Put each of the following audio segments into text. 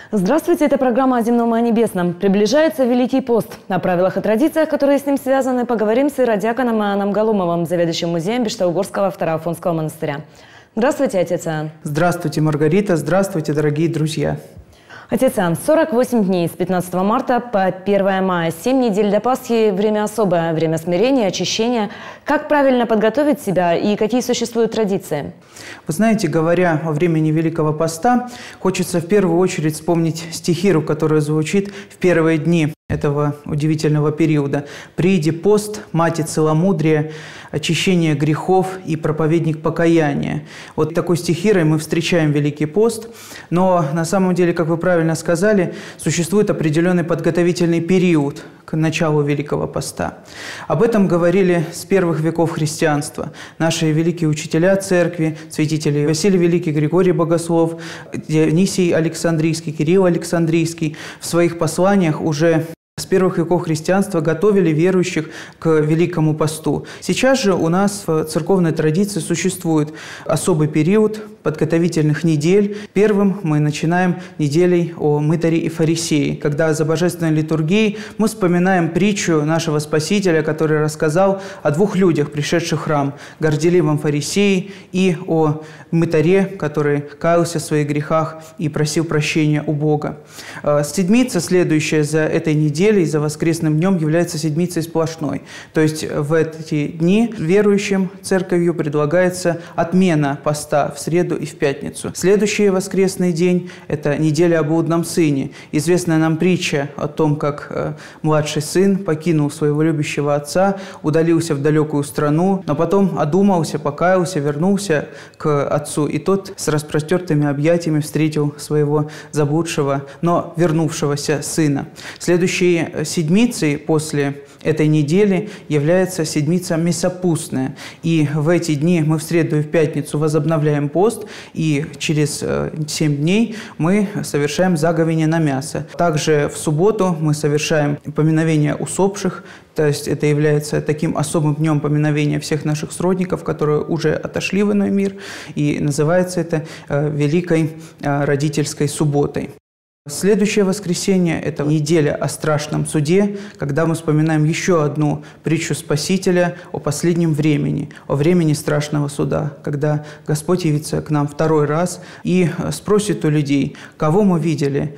Здравствуйте, это программа «О земном и о небесном». Приближается Великий пост. О правилах и традициях, которые с ним связаны, поговорим с иродиаконом Иоанном Галумовым, заведующим музеем Бештаугорского Второафонского монастыря. Здравствуйте, отец Иоанн. Здравствуйте, Маргарита. Здравствуйте, дорогие друзья. Отец Иоанн, 48 дней с 15 марта по 1 мая, 7 недель до Пасхи – время особое, время смирения, очищения. Как правильно подготовить себя и какие существуют традиции? Вы знаете, говоря о времени Великого Поста, хочется в первую очередь вспомнить стихиру, которая звучит в первые дни этого удивительного периода. «Прииди пост, мати целомудрия, очищение грехов и проповедник покаяния». Вот такой стихирой мы встречаем Великий пост, но на самом деле, как вы правильно сказали, существует определенный подготовительный период к началу Великого Поста. Об этом говорили с первых веков христианства. Наши великие учителя церкви, святители Василий Великий, Григорий Богослов, Дионисий Александрийский, Кирилл Александрийский в своих посланиях уже с первых веков христианства готовили верующих к Великому посту. Сейчас же у нас в церковной традиции существует особый период подготовительных недель. Первым мы начинаем неделей о мытаре и фарисее, когда за божественной литургией мы вспоминаем притчу нашего Спасителя, который рассказал о двух людях, пришедших в храм, горделивом фарисее и о мытаре, который каялся в своих грехах и просил прощения у Бога. Седмица, следующая за этой неделей, за воскресным днем, является седмицей сплошной. То есть в эти дни верующим церковью предлагается отмена поста в среду и в пятницу. Следующий воскресный день – это неделя о блудном сыне. Известная нам притча о том, как младший сын покинул своего любящего отца, удалился в далекую страну, но потом одумался, покаялся, вернулся к отцу, и тот с распростертыми объятиями встретил своего заблудшего, но вернувшегося сына. Следующей седмицей после этой недели является седмица Мясопустная. И в эти дни мы в среду и в пятницу возобновляем пост, и через 7 дней мы совершаем заговение на мясо. Также в субботу мы совершаем поминовение усопших, то есть это является таким особым днем поминовения всех наших сродников, которые уже отошли в иной мир, и называется это Великой Родительской субботой. Следующее воскресенье – это неделя о страшном суде, когда мы вспоминаем еще одну притчу Спасителя о последнем времени, о времени страшного суда, когда Господь явится к нам второй раз и спросит у людей, кого мы видели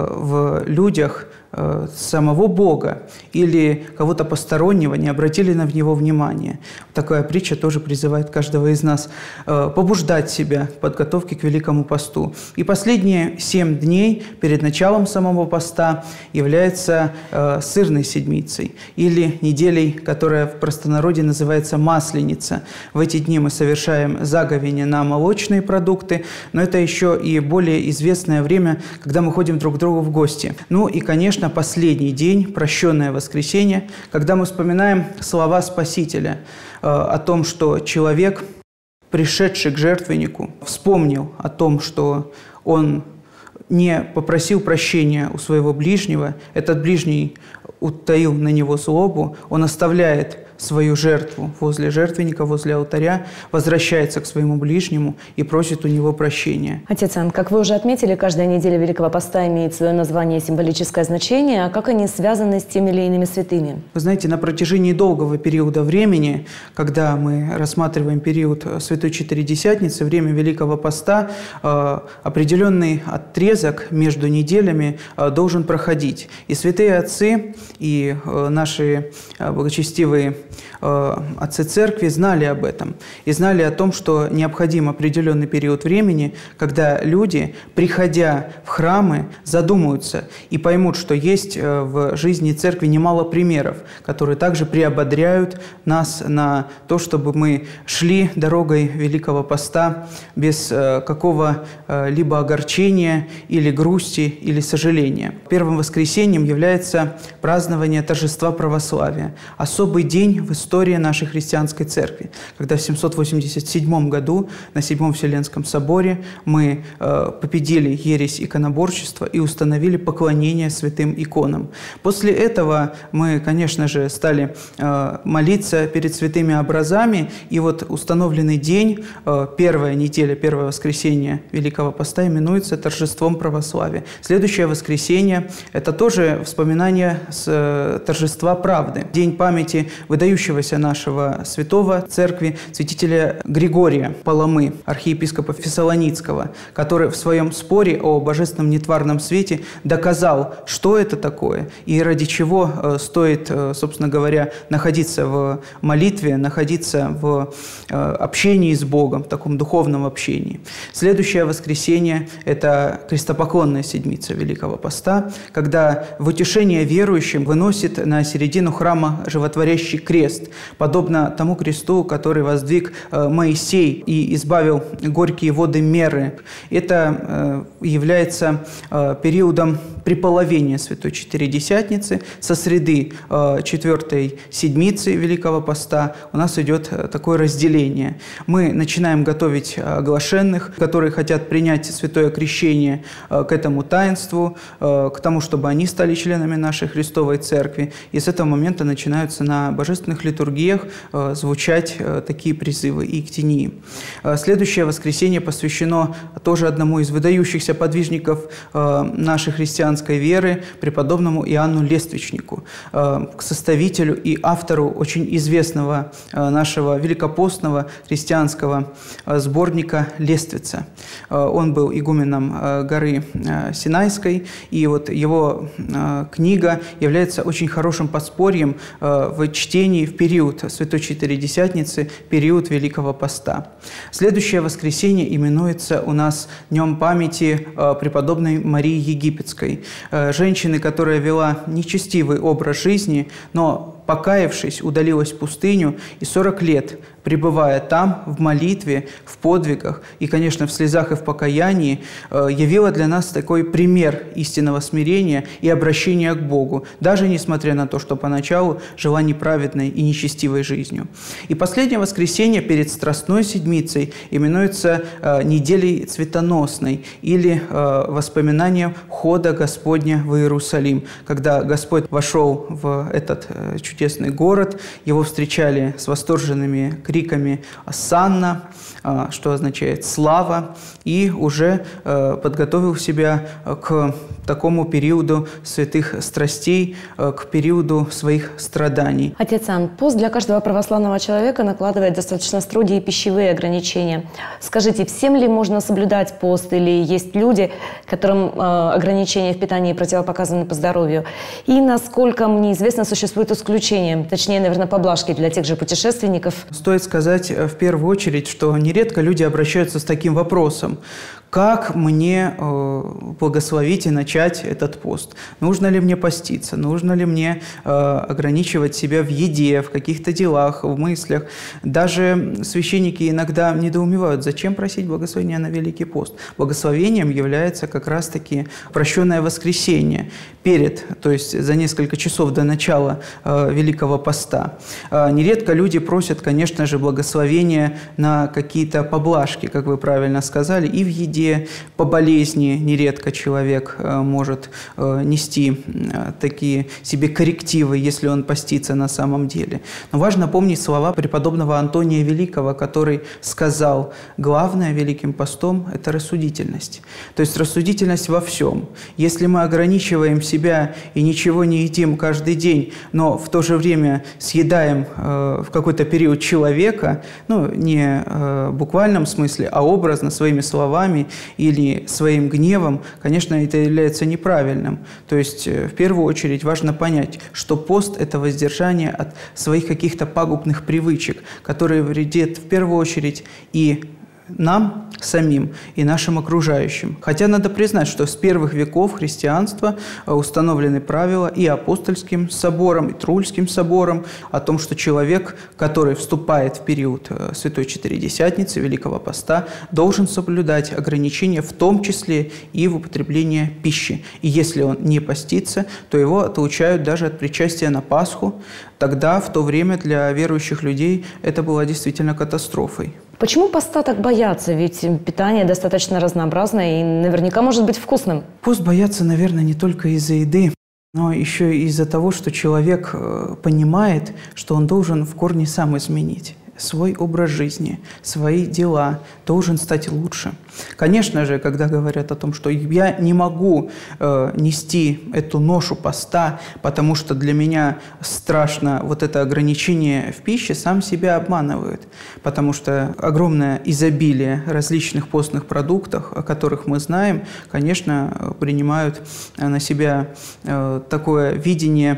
в людях самого Бога или кого-то постороннего, не обратили на него внимания. Такая притча тоже призывает каждого из нас побуждать себя в подготовке к Великому посту. И последние 7 дней перед началом самого поста является сырной седмицей или неделей, которая в простонародье называется Масленица. В эти дни мы совершаем заговение на молочные продукты, но это еще и более известное время, когда мы ходим друг к другу в гости. Ну и, конечно, последний день, прощенное воскресенье, когда мы вспоминаем слова Спасителя о том, что человек, пришедший к жертвеннику, вспомнил о том, что он не попросил прощения у своего ближнего, этот ближний утаил на него злобу, он оставляет свою жертву возле жертвенника, возле алтаря, возвращается к своему ближнему и просит у него прощения. Отец Иоанн, как вы уже отметили, каждая неделя Великого Поста имеет свое название и символическое значение. А как они связаны с теми или иными святыми? Вы знаете, на протяжении долгого периода времени, когда мы рассматриваем период Святой Четыредесятницы, время Великого Поста, определенный отрезок между неделями должен проходить. И святые отцы, и наши благочестивые отцы церкви знали об этом и знали о том, что необходим определенный период времени, когда люди, приходя в храмы, задумаются и поймут, что есть в жизни церкви немало примеров, которые также приободряют нас на то, чтобы мы шли дорогой Великого Поста без какого-либо огорчения или грусти или сожаления. Первым воскресеньем является празднование торжества православия, особый день в истории истории нашей христианской церкви, когда в 787 году на Седьмом Вселенском соборе мы победили ересь иконоборчества и установили поклонение святым иконам. После этого мы, конечно же, стали молиться перед святыми образами, и вот установленный день, первая неделя, первое воскресенье Великого Поста именуется торжеством православия. Следующее воскресенье – это тоже вспоминание с торжества правды. День памяти выдающегося нашего святого церкви, святителя Григория Паламы, архиепископа Фессалоницкого, который в своем споре о божественном нетварном свете доказал, что это такое и ради чего стоит, собственно говоря, находиться в молитве, находиться в общении с Богом, в таком духовном общении. Следующее воскресенье – это крестопоклонная седмица Великого Поста, когда в утешение верующим выносит на середину храма животворящий крест, подобно тому кресту, который воздвиг Моисей и избавил горькие воды Меры. Это является периодом приполовения Святой Четыредесятницы. Со среды четвертой седмицы Великого Поста у нас идет такое разделение. Мы начинаем готовить оглашенных, которые хотят принять святое крещение, к этому таинству, к тому, чтобы они стали членами нашей Христовой Церкви. И с этого момента начинаются на божественных литургиях звучать такие призывы и иктении. Следующее воскресенье посвящено тоже одному из выдающихся подвижников нашей христианской веры, преподобному Иоанну Лествичнику, к составителю и автору очень известного нашего великопостного христианского сборника «Лествица». Он был игуменом горы Синайской, и вот его книга является очень хорошим подспорьем в чтении в период Святой Четыредесятницы, период Великого Поста. Следующее воскресенье именуется у нас Днем памяти преподобной Марии Египетской, женщины, которая вела нечестивый образ жизни, но, покаявшись, удалилась в пустыню и 40 лет, пребывая там, в молитве, в подвигах и, конечно, в слезах и в покаянии, явила для нас такой пример истинного смирения и обращения к Богу, даже несмотря на то, что поначалу жила неправедной и нечестивой жизнью. И последнее воскресенье перед Страстной Седмицей именуется неделей цветоносной или воспоминанием хода Господня в Иерусалим, когда Господь вошел в этот чудесный город, его встречали с восторженными криками «Осанна», что означает «слава», и уже подготовил себя к такому периоду святых страстей, к периоду своих страданий. Отец Ан, пост для каждого православного человека накладывает достаточно строгие пищевые ограничения. Скажите, всем ли можно соблюдать пост, или есть люди, которым ограничения в питании противопоказаны по здоровью? И насколько мне известно, существует исключение, точнее, наверное, поблажки для тех же путешественников? Стоит сказать в первую очередь, что нередко люди обращаются с таким вопросом: как мне благословить и начать этот пост? Нужно ли мне поститься? Нужно ли мне ограничивать себя в еде, в каких-то делах, в мыслях? Даже священники иногда недоумевают, зачем просить благословения на Великий пост. Благословением является как раз-таки прощенное воскресенье то есть за несколько часов до начала Великого Поста. Нередко люди просят, конечно же, благословения на какие-то поблажки, как вы правильно сказали, и в еде, по болезни нередко человек может нести такие себе коррективы, если он постится на самом деле. Но важно помнить слова преподобного Антония Великого, который сказал: главное Великим постом – это рассудительность. То есть рассудительность во всем. Если мы ограничиваем себя и ничего не едим каждый день, но в то же время съедаем в какой-то период человека, ну, не в буквальном смысле, а образно, своими словами или своим гневом, конечно, это является неправильным. То есть, в первую очередь, важно понять, что пост – это воздержание от своих каких-то пагубных привычек, которые вредят в первую очередь и нам самим и нашим окружающим. Хотя надо признать, что с первых веков христианства установлены правила и апостольским собором, и Трульским собором о том, что человек, который вступает в период Святой Четыредесятницы, Великого Поста, должен соблюдать ограничения, в том числе и в употреблении пищи. И если он не постится, то его отлучают даже от причастия на Пасху. Тогда, в то время, для верующих людей это была действительно катастрофой. Почему поста так боятся? Ведь питание достаточно разнообразное и наверняка может быть вкусным. Пост боятся, наверное, не только из-за еды, но еще и из-за того, что человек понимает, что он должен в корне сам изменить свой образ жизни, свои дела, должен стать лучше. Конечно же, когда говорят о том, что я не могу нести эту ношу поста, потому что для меня страшно вот это ограничение в пище, сам себя обманывают. Потому что огромное изобилие различных постных продуктов, о которых мы знаем, конечно, принимают на себя такое видение,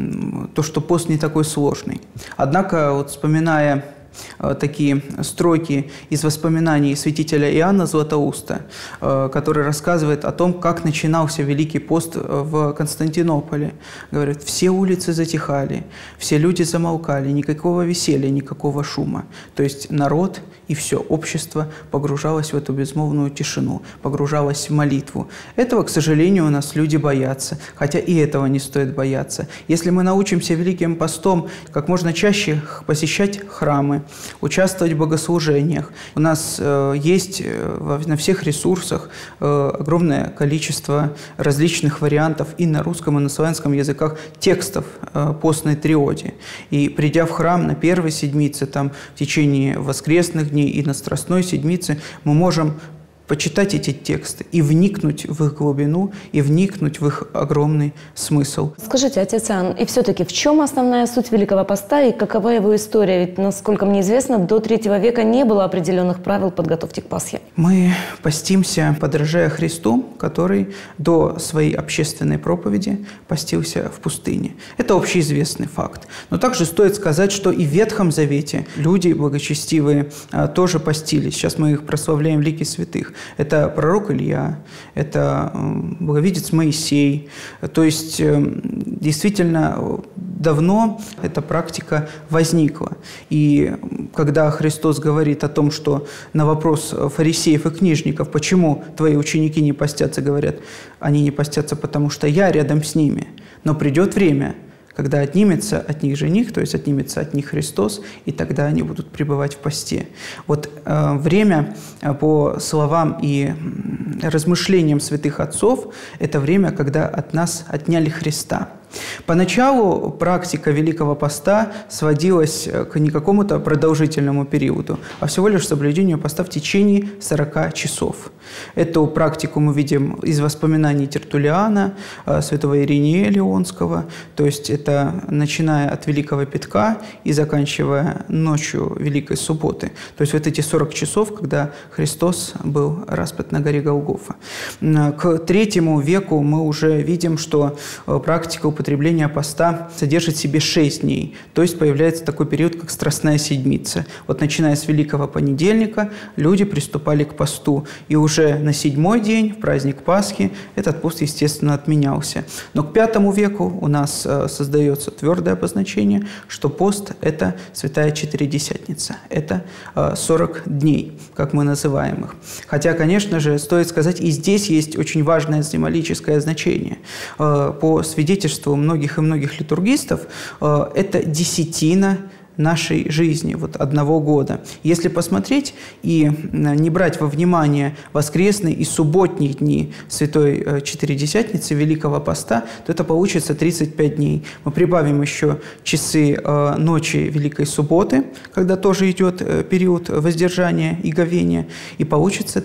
то, что пост не такой сложный. Однако, вот вспоминая такие строки из воспоминаний святителя Иоанна Златоуста, который рассказывает о том, как начинался Великий пост в Константинополе. Говорят, все улицы затихали, все люди замолкали, никакого веселья, никакого шума. То есть народ и все общество погружалось в эту безмолвную тишину, погружалось в молитву. Этого, к сожалению, у нас люди боятся, хотя и этого не стоит бояться. Если мы научимся Великим постом как можно чаще посещать храмы, участвовать в богослужениях. У нас есть на всех ресурсах огромное количество различных вариантов и на русском, и на славянском языках текстов постной триоди. И придя в храм на первой седмице, там, в течение воскресных дней и на Страстной седмице, мы можем почитать эти тексты и вникнуть в их глубину, и вникнуть в их огромный смысл. Скажите, отец Иоанн, и все-таки в чем основная суть Великого Поста и какова его история? Ведь, насколько мне известно, до III века не было определенных правил подготовки к Пасхе. Мы постимся, подражая Христу, который до своей общественной проповеди постился в пустыне. Это общеизвестный факт. Но также стоит сказать, что и в Ветхом Завете люди благочестивые тоже постились. Сейчас мы их прославляем в лике святых. Это пророк Илья, это благовидец Моисей. То есть действительно давно эта практика возникла. И когда Христос говорит о том, что на вопрос фарисеев и книжников, почему твои ученики не постятся, говорят, они не постятся, потому что я рядом с ними. Но придет время, когда отнимется от них жених, то есть отнимется от них Христос, и тогда они будут пребывать в посте. Вот время, по словам и размышлениям святых отцов, это время, когда от нас отняли Христа. Поначалу практика Великого Поста сводилась к не какому-то продолжительному периоду, а всего лишь соблюдению поста в течение 40 часов. Эту практику мы видим из воспоминаний Тертуллиана, святого Иринея Леонского, то есть это начиная от Великого Пятка и заканчивая ночью Великой Субботы. То есть вот эти 40 часов, когда Христос был распят на горе Голгофа. К III веку мы уже видим, что практика употребления поста содержит в себе 6 дней. То есть появляется такой период, как Страстная Седмица. Вот начиная с Великого Понедельника люди приступали к посту. И уже на 7-й день, в праздник Пасхи, этот пост, естественно, отменялся. Но к V веку у нас создается твердое обозначение, что пост – это Святая Четыредесятница. Это 40 дней, как мы называем их. Хотя, конечно же, стоит сказать, и здесь есть очень важное символическое значение. По свидетельству многих и многих литургистов, это десятина нашей жизни, вот 1 года. Если посмотреть и не брать во внимание воскресные и субботние дни Святой Четыредесятницы, Великого Поста, то это получится 35 дней. Мы прибавим еще часы ночи Великой Субботы, когда тоже идет период воздержания и говения, и получится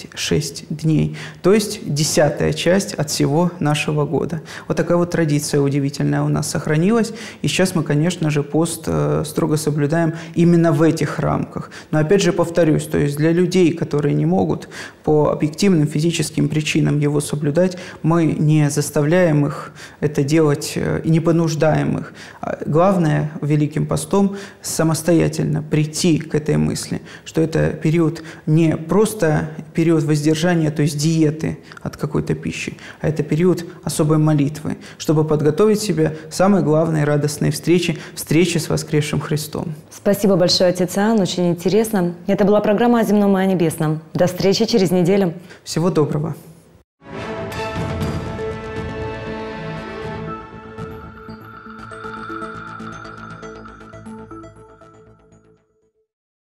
36 дней. То есть 10-я часть от всего нашего года. Вот такая вот традиция удивительная у нас сохранилась. И сейчас мы, конечно же, пост с строго соблюдаем именно в этих рамках. Но опять же повторюсь, то есть для людей, которые не могут по объективным физическим причинам его соблюдать, мы не заставляем их это делать и не понуждаем их. Главное Великим постом самостоятельно прийти к этой мысли, что это период не просто период воздержания, то есть диеты от какой-то пищи, а это период особой молитвы, чтобы подготовить себя к самой главной радостной встрече с воскресшим Христом. Спасибо большое, отец Иоанн, очень интересно. Это была программа о земном и о небесном. До встречи через неделю. Всего доброго.